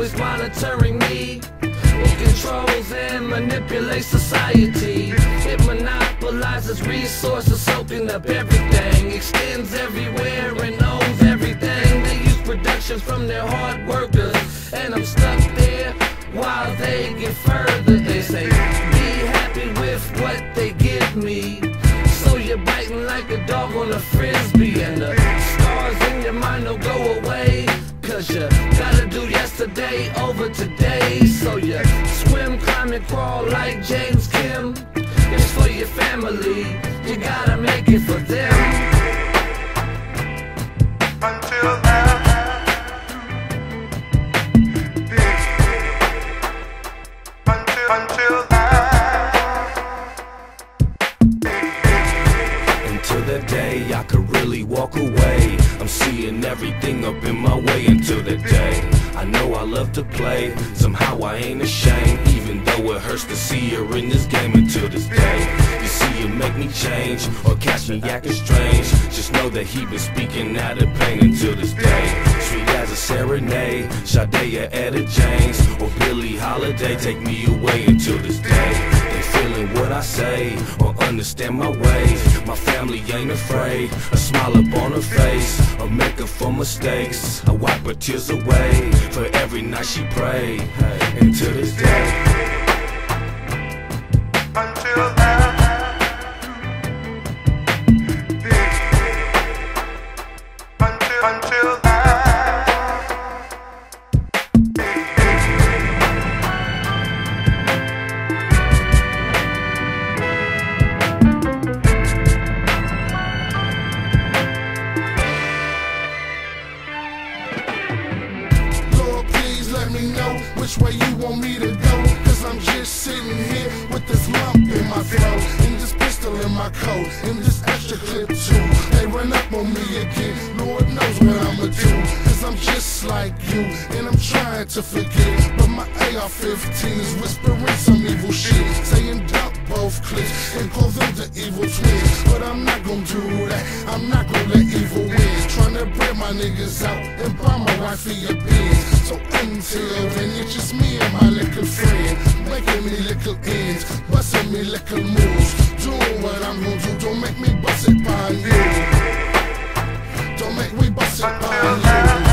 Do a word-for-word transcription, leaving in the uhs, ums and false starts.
always monitoring me. It controls and manipulates society. It monopolizes resources, soaking up everything. Extends everywhere and owns everything. They use productions from their hard workers, and I'm stuck there while they get further. They say, be happy with what they give me. So you're biting like a dog on a frisbee, and the scars in your mind don't go away, cause you gotta do yesterday over today. So you swim, climb and crawl like James Kim. It's for your family, you gotta make it for them. Until then, until, until Until that day I could really walk away. I'm seeing everything up in my way until that day. I know I love to play, somehow I ain't ashamed, even though it hurts to see her in this game until this day. You see it make me change, or catch me acting strange. Just know that he been speaking out of pain until this day. Sweet as a serenade, Sade or Etta James, or Billie Holiday, take me away until this day. They feeling what I say, or understand my ways. My family ain't afraid, a smile up on her face, a make up for mistakes. I wipe her tears away, for every night she prayed, until this day. until then, until, until then. Let me know which way you want me to go, cause I'm just sitting here with this lump in my throat, and this pistol in my coat, and this extra clip too. They run up on me again, Lord knows what I'ma do, cause I'm just like you, and I'm trying to forget, but my A R fifteen is whispering some evil shit, saying dump both clips and call them the evil twins. But I'm not gonna do that, I'm not gonna let evil win, trying to break my niggas out and buy my wifey a biz. So until then, it's just me and my little friend, making me little ends, busting me little moves, doing what I'm gonna do. Don't make me bust it by you. Don't make me bust it by you.